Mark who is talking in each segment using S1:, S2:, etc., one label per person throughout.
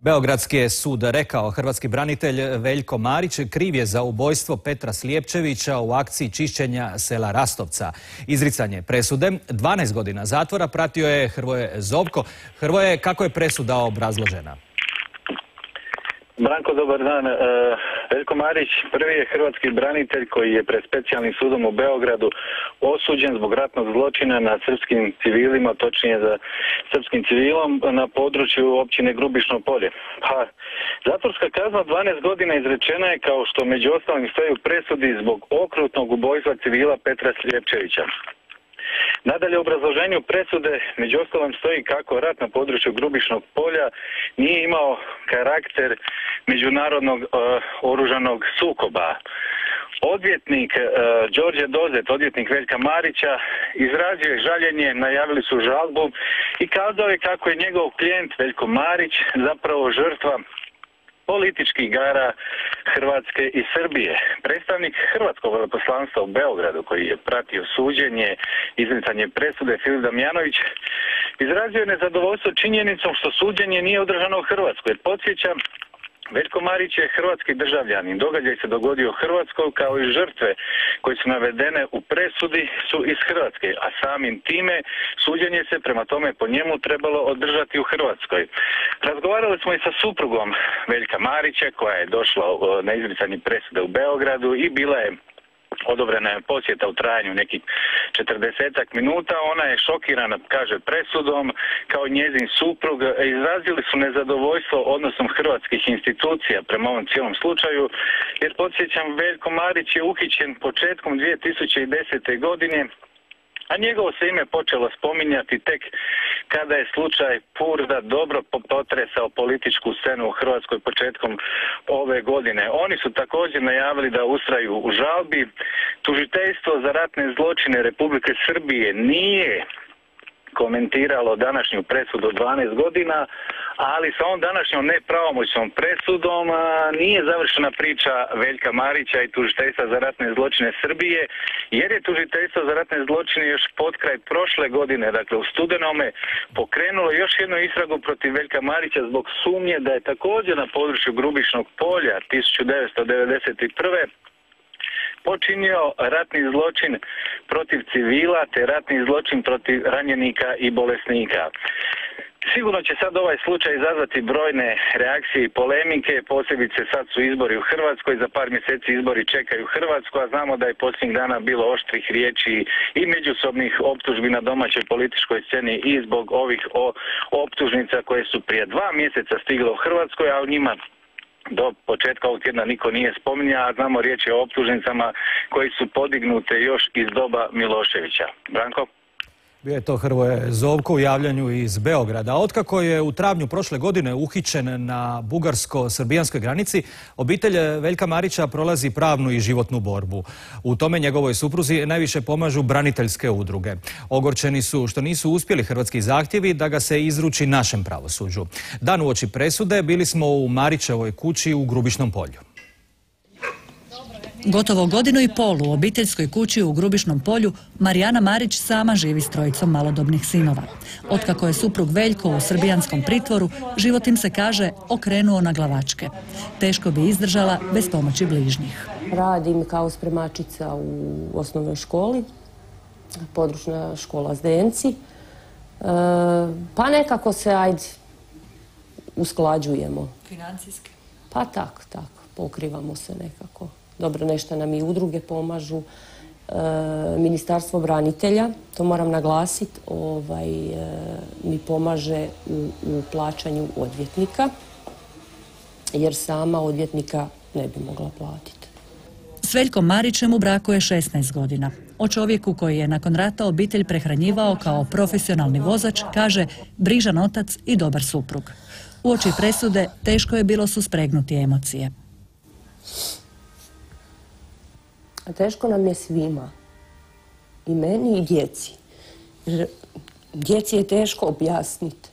S1: Beogradski je sud rekao hrvatski branitelj Veljko Marić kriv je za ubojstvo Petra Slijepčevića u akciji čišćenja sela Rastovca. Izricanje presude 12 godina zatvora pratio je Hrvoje Zovko. Hrvoje, kako je presuda obrazložena?
S2: Branko, dobar dan. Veljko Marić prvi je hrvatski branitelj koji je pred specijalnim sudom u Beogradu osuđen zbog ratnog zločina nad srpskim civilima, točnije za srpskim civilom na području općine Grubišno Polje. Zatvorska kazna 12 godina izrečena je, kao što među ostalim stoji u presudi, zbog okrutnog ubojstva civila Petra Slijepčevića. Nadalje, u obrazloženju presude među ostalom stoji kako rat na području Grubišnog Polja nije imao karakter međunarodnog oružanog sukoba. Odvjetnik Đorđe Dozet, odvjetnik Veljka Marića, izrazio je žaljenje, najavili su žalbu i kazao je kako je njegov klijent Veljko Marić zapravo žrtva političkih igara Hrvatske i Srbije. Predstavnik hrvatskog veleposlanstva u Beogradu, koji je pratio suđenje, izricanje presude, Filip Damjanović, izrazio je nezadovoljstvo činjenicom što suđenje nije održano u Hrvatskoj. Podsjećam, Veljko Marić je hrvatski državljanin. Događaj se dogodio u Hrvatskoj, kao i žrtve koje su navedene u presudi su iz Hrvatske, a samim time suđenje se prema tome po njemu trebalo održati u Hrvatskoj. Razgovarali smo i sa suprugom Veljka Marića, koja je došla na izricanje presude u Beogradu i bila je odobrena je posjeta u trajanju nekih 40 minuta. Ona je šokirana, kaže, presudom, kao njezin suprug. Izrazili su nezadovoljstvo odnosom hrvatskih institucija prema ovom cijelom slučaju, jer podsjećam, Veljko Marić je uhićen početkom 2010. godine, a njegovo se ime počelo spominjati tek kada je slučaj Purda dobro potresao političku scenu u Hrvatskoj početkom ove godine. Oni su također najavili da ustraju u žalbi. Tužiteljstvo za ratne zločine Republike Srbije nije komentiralo današnju presudu 12 godina, ali sa ovom današnjom nepravomoćnom presudom nije završena priča Veljka Marića i tužiteljstva za ratne zločine Srbije, jer je tužiteljstvo za ratne zločine još potkraj prošle godine, dakle u studenome, pokrenulo još jednu istragu protiv Veljka Marića zbog sumnje da je također na području Grubišnog Polja 1991. počinio ratni zločin protiv civila te ratni zločin protiv ranjenika i bolesnika. Sigurno će sad ovaj slučaj izazvati brojne reakcije i polemike, posebice sad su izbori u Hrvatskoj, za par mjeseci izbori čekaju Hrvatsku, a znamo da je posljednjih dana bilo oštrih riječi i međusobnih optužbi na domaćoj političkoj sceni i zbog ovih optužnica koje su prije 2 mjeseca stigle u Hrvatskoj, a u njima do početka ovog tjedna niko nije spominjao, a znamo, riječ je o optužnicama koje su podignute još iz doba Miloševića. Branko?
S1: Bio je to Hrvoje Zovko u javljanju iz Beograda. Otkako je u travnju prošle godine uhićen na bugarsko-srbijanskoj granici, obitelj Veljka Marića prolazi pravnu i životnu borbu. U tome njegovoj supruzi najviše pomažu braniteljske udruge. Ogorčeni su što nisu uspjeli hrvatski zahtjevi da ga se izruči našem pravosuđu. Dan uoči presude bili smo u Marićevoj kući u Grubišnom Polju.
S3: Gotovo godinu i pol u obiteljskoj kući u Grubišnom Polju Marijana Marić sama živi s trojicom malodobnih sinova. Otkako je suprug Veljko u srbijanskom pritvoru, život im se, kaže, okrenuo na glavačke. Teško bi izdržala bez pomoći bližnjih.
S4: Radim kao spremačica u osnovnoj školi, područna škola Zdenci. Pa nekako se, usklađujemo.
S3: Financijski?
S4: Pa tako, pokrivamo se nekako. Dobro, nešto nam i udruge pomažu. Ministarstvo branitelja, to moram naglasiti, mi pomaže u plaćanju odvjetnika, jer sama odvjetnika ne bi mogla platiti.
S3: S Veljkom Marićem u braku je 16 godina. O čovjeku koji je nakon rata obitelj prehranjivao kao profesionalni vozač, kaže, brižan otac i dobar suprug. Uoči presude teško je bilo suspregnuti emocije.
S4: Teško nam je svima, i meni i djeci. Djeci je teško objasniti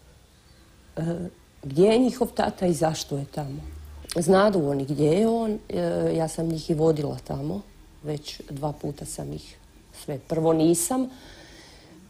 S4: gdje je njihov tata i zašto je tamo. Znadu oni gdje je on, ja sam njih i vodila tamo, već 2 puta sam ih sve. Prvo nisam,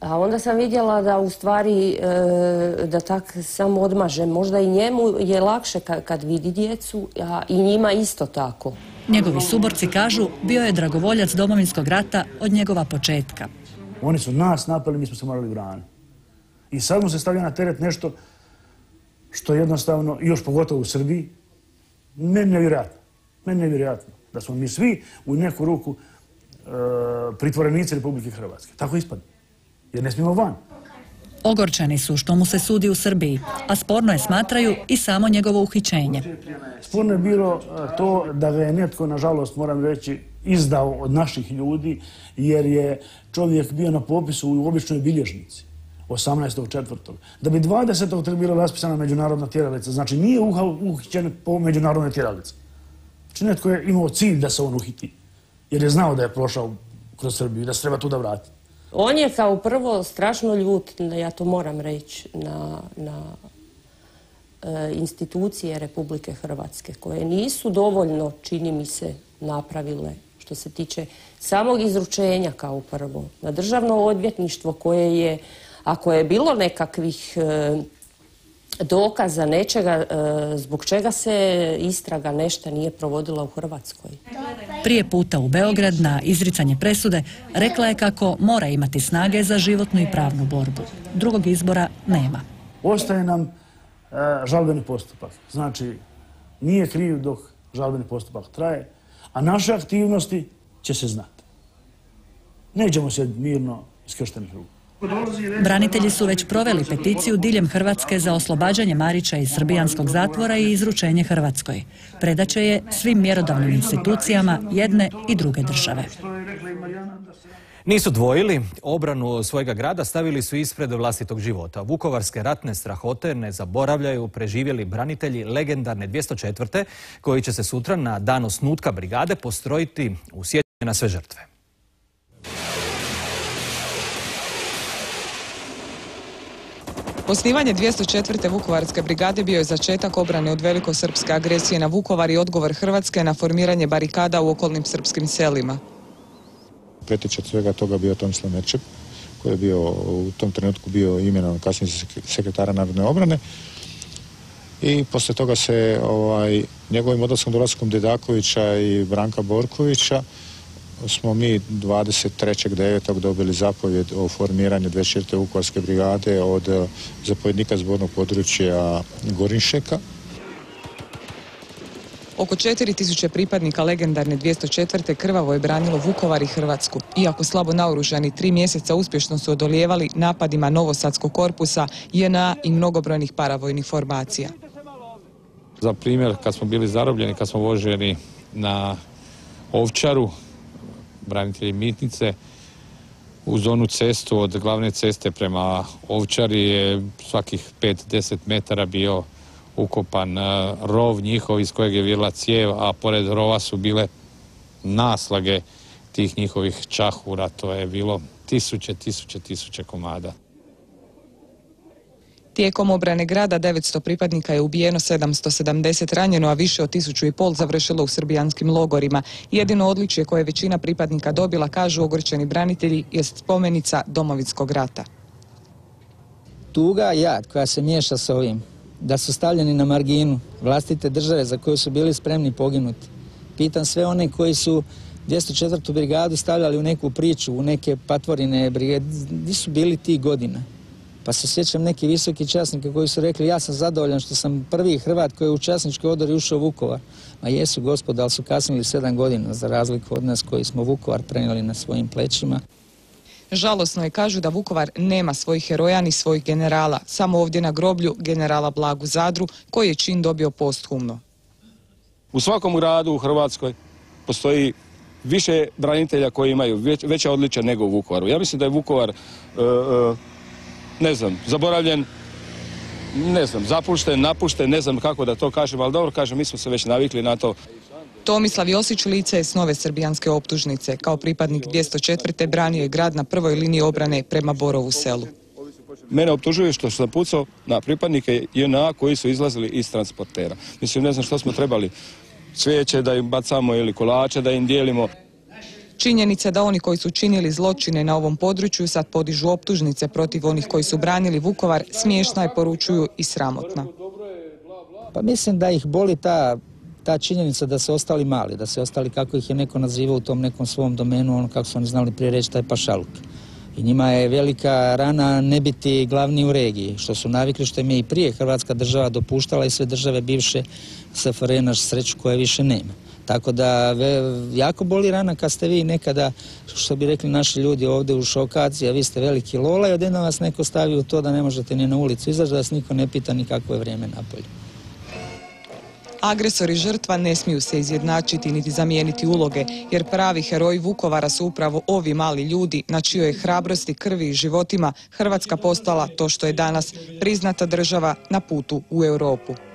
S4: A onda sam vidjela da u stvari, da tak samo odmažem. Možda i njemu je lakše kad vidi djecu, a i njima isto tako.
S3: Njegovi suborci kažu bio je dragovoljac Domovinskog rata od njegova početka.
S5: Oni su nas napali, mi smo se morali braniti. I sad mu se stavlja na teret nešto što jednostavno, još pogotovo u Srbiji, meni nevjerojatno. Meni nevjerojatno da smo mi svi u neku ruku pritvorenici Republike Hrvatske. Tako ispadne. Jer ne smijemo van.
S3: Ogorčeni su što mu se sudi u Srbiji, a sporno je smatraju i samo njegovo uhićenje.
S5: Sporno je bilo to da ga je netko, nažalost, moram reći, izdao od naših ljudi, jer je čovjek bio na popisu u običnoj bilježnici 18.4. Da bi 20. bila raspisana međunarodna tjeralica, znači nije uhićen po međunarodnoj tjeralici. Znači netko je imao cilj da se on uhiti, jer je znao da je prošao kroz Srbiju, da se treba tu da vrati.
S4: On je kao prvo strašno ljut, ja to moram reći, na institucije Republike Hrvatske, koje nisu dovoljno, čini mi se, napravile što se tiče samog izručenja kao prvo. Na državno odvjetništvo koje je, ako je bilo nekakvih dokaza nečega, zbog čega se istraga nešto nije provodila u Hrvatskoj.
S3: Prije puta u Beograd na izricanje presude rekla je kako mora imati snage za životnu i pravnu borbu. Drugog izbora nema.
S5: Ostaje nam žalbeni postupak. Znači, nije kriv dok žalbeni postupak traje, a naše aktivnosti će se znati. Nećemo se mirno iskrštenih ruku.
S3: Branitelji su već proveli peticiju diljem Hrvatske za oslobađanje Marića iz srbijanskog zatvora i izručenje Hrvatskoj. Predaće je svim mjerodavnim institucijama jedne i druge države.
S1: Nisu dvojili, obranu svojega grada stavili su ispred vlastitog života. Vukovarske ratne strahote ne zaboravljaju preživjeli branitelji legendarne 204. koji će se sutra na dan osnutka brigade postrojiti u sjećanje na sve žrtve.
S6: Osnivanje 204. Vukovarske brigade bio je začetak obrane od velikosrpske agresije na Vukovar i odgovor Hrvatske na formiranje barikada u okolnim srpskim selima.
S7: Preteča svega toga bio Tomislav Merčep, koji je bio u tom trenutku bio imenovan kasnije sekretara Narodne obrane. I poslije toga se njegovim odlaskom dolaskom Dedakovića i Branka Borkovića smo mi 23.9. dobili zapovjed o formiranju 24. Vukovarske brigade od zapovjednika zbornog područja Gorinšeka.
S6: Oko 4000 pripadnika legendarne 204. krvavo je branilo Vukovar i Hrvatsku. Iako slabo naoružani 3 mjeseca uspješno su odolijevali napadima Novosadskog korpusa, JNA i mnogobrojnih paravojnih formacija.
S8: Za primjer, kad smo bili zarobljeni, kad smo voženi na Ovčaru, branitelji Mitnice, uz onu cestu od glavne ceste prema Ovčari je svakih 5-10 metara bio ukopan rov njihov iz kojeg je virila cijev, a pored rova su bile tih njihovih čahura. To je bilo tisuće komada.
S6: Tijekom obrane grada 900 pripadnika je ubijeno, 770 ranjeno, a više od 1500 završilo u srbijanskim logorima. Jedino odličje koje je većina pripadnika dobila, kažu ogorčeni branitelji, jest spomenica Domovinskog rata.
S9: Tuga, jad koja se miješa sa ovim, da su stavljeni na marginu vlastite države za koju su bili spremni poginuti. Pitam sve one koji su 204. brigadu stavljali u neku priču, u neke patvorine brigade, gdje su bili tih godina? Pa se sjećam neki visoki časnika koji su rekli ja sam zadovoljan što sam prvi Hrvat koji je u časnički odor ušao u Vukovar. Ma jesu gospodo, ali su kasnili 7 godina za razliku od nas koji smo Vukovar prenijeli na svojim plećima.
S6: Žalosno je, kažu, da Vukovar nema svojih heroja ni svojih generala. Samo ovdje na groblju generala Blagu Zadru, koji je čin dobio posthumno.
S8: U svakom gradu u Hrvatskoj postoji više branitelja koji imaju veća odličja nego u Vukovaru. Ja mislim da je Vukovar zaboravljen, zapušten, napušten, ne znam kako da to kažem, ali dobro kažem, mi smo se već navikli na to.
S6: Tomislav Josić lice je s nove srbijanske optužnice. Kao pripadnik 204. branio je grad na prvoj liniji obrane prema Borovu selu.
S8: Mene optužuju što sam pucao na pripadnike JNA koji su izlazili iz transportera. Mislim, ne znam što smo trebali, cvijeće da im bacamo ili kolače da im dijelimo.
S6: Činjenica da oni koji su činili zločine na ovom području sad podižu optužnice protiv onih koji su branili Vukovar smiješna je, poručuju, i sramotna.
S9: Pa mislim da ih boli ta činjenica da se ostali mali, da se ostali, kako ih je neko nazivao u tom nekom svom domenu, ono kako su oni znali prije reći, taj pašaluk. I njima je velika rana ne biti glavni u regiji, što su navikli, što im je i prije Hrvatska država dopuštala i sve države bivše SFRJ, naš sreću koje više nema. Tako da jako boli rana kad ste vi nekada, što bi rekli naši ljudi ovdje u šokaciji, a vi ste veliki lola i odjednom vas neko stavi u to da ne možete ni na ulicu izaći, da vas niko ne pita ni kakvo je vrijeme napolju.
S6: Agresor i žrtva ne smiju se izjednačiti niti zamijeniti uloge, jer pravi heroji Vukovara su upravo ovi mali ljudi na čijoj je hrabrosti, krvi i životima Hrvatska postala to što je danas, priznata država na putu u Europu.